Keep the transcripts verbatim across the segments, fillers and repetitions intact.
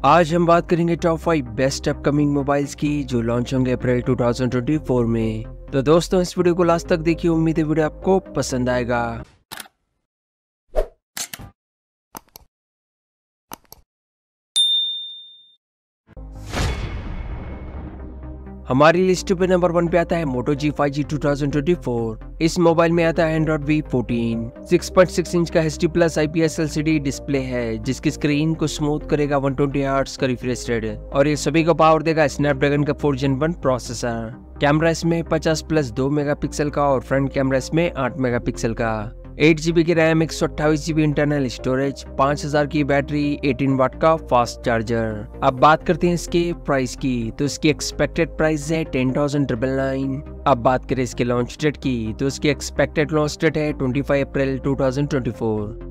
आज हम बात करेंगे top five best upcoming mobiles की जो लॉन्च होंगे अप्रैल दो हज़ार चौबीस में। तो दोस्तों इस वीडियो को लास्ट तक देखिए, उम्मीद है वीडियो आपको पसंद आएगा। हमारी लिस्ट पे नंबर वन पे आता है मोटो जी फाइव जी दो हज़ार चौबीस। इस मोबाइल में आता है Android v fourteen. Six point six inch का H D plus I P S L C D display है जिसकी स्क्रीन को स्मूथ करेगा वन ट्वेंटी हर्ट्ज का रिफ्रेश रेट, और ये सभी को पावर देगा स्नैपड्रैगन का four gen one processor. Camera इसमें पचास प्लस दो मेगापिक्सल का और फ्रंट कैमरा इसमें आठ मेगापिक्सल का। एट जीबी की रैम, एक सौ अट्ठाईस जीबी इंटरनल स्टोरेज, पाँच हज़ार की बैटरी, अठारह वाट का फास्ट चार्जर। अब बात करते हैं इसके प्राइस की, तो इसकी एक्सपेक्टेड प्राइस है टेन थाउजेंड ट्रिपल नाइन। अब बात करें इसके लॉन्च डेट की, तो इसकी एक्सपेक्टेड लॉन्च डेट है पच्चीस अप्रैल दो हज़ार चौबीस।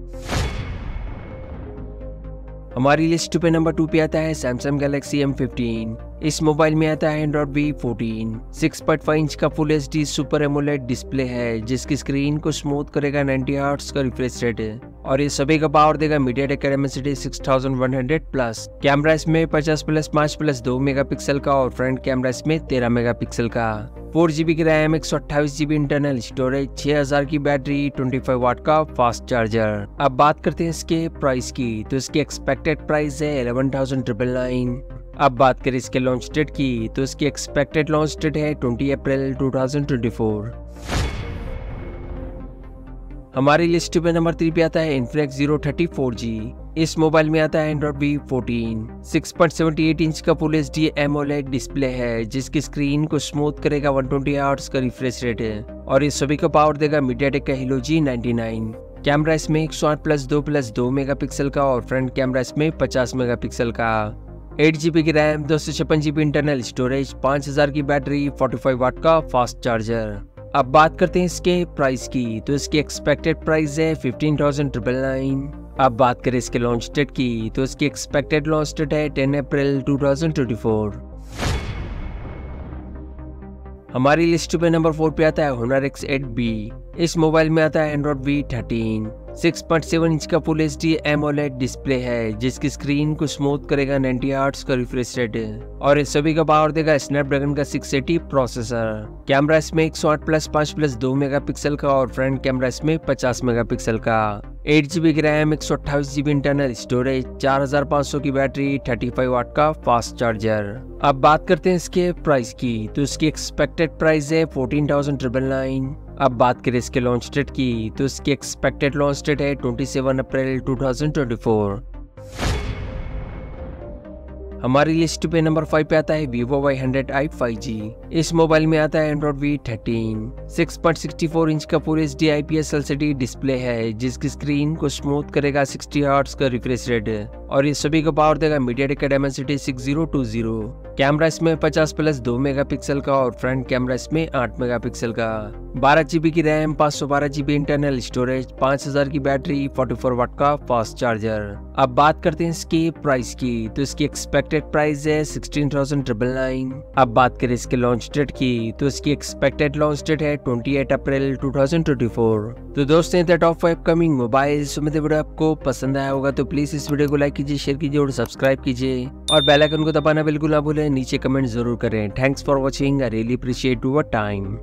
हमारी लिस्ट पे नंबर टू पे आता है सैमसंग गैलेक्सी एम फिफ्टीन। इस मोबाइल में आता है Android v fourteen. Six point five inch का full H D super AMOLED display है जिसकी स्क्रीन को स्मूथ करेगा नब्बे हर्ट्ज का रिफ्रेश रेट, और ये सभी का पावर देगा मीडियाटेक का Dimensity six thousand one hundred plus. Camera इसमें पचास प्लस पाँच प्लस दो मेगापिक्सल का और फ्रंट कैमरा इसमें तेरह मेगापिक्सल का। फोर जीबी की रैम, एक सौ अट्ठाईस जीबी इंटरनल स्टोरेज, छह हज़ार की बैटरी, पच्चीस वाट का फास्ट चार्जर। अब बात करते हैं इसके प्राइस की, तो इसकी एक्सपेक्टेड प्राइस है इलेवन थाउजेंड ट्रिपल नाइन। अब बात करें इसके लॉन्च डेट की, तो इसकी एक्सपेक्टेड लॉन्च डेट है बीस अप्रैल दो हज़ार चौबीस। हमारी लिस्ट पे नंबर थ्री पे आता है Infinix zero thirty four G. इस मोबाइल में आता है Android v fourteen. Six point seven eight inch का full H D AMOLED display है जिसकी स्क्रीन को स्मूथ करेगा वन ट्वेंटी हर्ट्ज का रिफ्रेश रेट है, और इस सभी को पावर देगा मीडियाटेक का Helio G ninety nine. Camera इसमें एक सौ आठ प्लस दो प्लस दो मेगापिक्सल का और फ्रंट कैमरा इसमें पचास मेगापिक्सल का। एट जीबी की रैम, दो सौ छप्पन जीबी इंटरनल स्टोरेज, पाँच हज़ार की बैटरी, पैंतालीस वाट का फास्ट चार्जर। अब बात करते हैं इसके प्राइस की, तो इसकी एक्सपेक्टेड प्राइस है फिफ्टीन थाउजेंड ट्रिपल नाइन। अब बात करें इसके लॉन्च डेट की, तो इसकी एक्सपेक्टेड लॉन्च डेट है टेन अप्रैल दो हज़ार चौबीस। हमारी लिस्ट पे नंबर फोर पे आता है होनर एक्स एट बी। इस मोबाइल में आता है Android v thirteen. Six point seven inch का full H D AMOLED display है जिसकी स्क्रीन को स्मूथ करेगा नब्बे हर्ट्ज का रिफ्रेश रेट, और इस सभी का पावर देगा स्नैपड्रैगन का सिक्स एटी प्रोसेसर। कैमरा इसमें एक सौ आठ प्लस पाँच प्लस दो मेगापिक्सल का और फ्रंट कैमरा इसमें पचास मेगापिक्सल का। एट जीबी की रैम, एक सौ अट्ठाईस जीबी इंटरनल स्टोरेज, चार हज़ार पाँच सौ की बैटरी, पैंतीस वाट का फास्ट चार्जर। अब बात करते हैं इसके प्राइस की, तो इसकी एक्सपेक्टेड प्राइस है फोर्टीन थाउजेंड ट्रिपल नाइन। अब बात करें इसके लॉन्च डेट की, तो इसकी एक्सपेक्टेड लॉन्च डेट है सत्ताईस अप्रैल दो हज़ार चौबीस। हमारी लिस्ट पे नंबर फाइव पे आता है vivo Y hundred i five G. इस मोबाइल में आता है Android v thirteen. Six point six four inch का full H D I P S L C D display है जिसकी स्क्रीन को स्मूथ करेगा साठ हर्ट्ज का रिफ्रेश रेट, और ये सभी को पावर देगा मीडियाटेक का Dimensity six thousand twenty. Camera इसमें पचास प्लस दो मेगापिक्सल का और फ्रंट कैमरा इसमें आठ मेगापिक्सल का। बारह जीबी की रैम, पाँच सौ बारह जीबी इंटरनल स्टोरेज, पाँच हज़ार की बैटरी, चौवालीस वाट का फास्ट चार्जर। अब बात करते हैं इसकी प्राइस की, तो इसकी एक्सपेक्टेड प्राइस है सिक्सटीन थाउजेंड ट्रिपल नाइन। अब बात करें इसके लॉन्च डेट की, तो इसकी एक्सपेक्टेड लॉन्च डेट है अट्ठाईस अप्रैल दो हज़ार चौबीस। तो दोस्तों ये टॉप फाइव कमिंग मोबाइल्स। उम्मीद है वीडियो आपको पसंद आया होगा, तो प्लीज इस वीडियो को लाइक कीजिए, शेयर कीजिए और सब्सक्राइब कीजिए, और बेल आइकन को दबाना बिल्कुल ना भूलें। नीचे कमेंट जरूर करें। Thanks for watching, I really appreciate your time.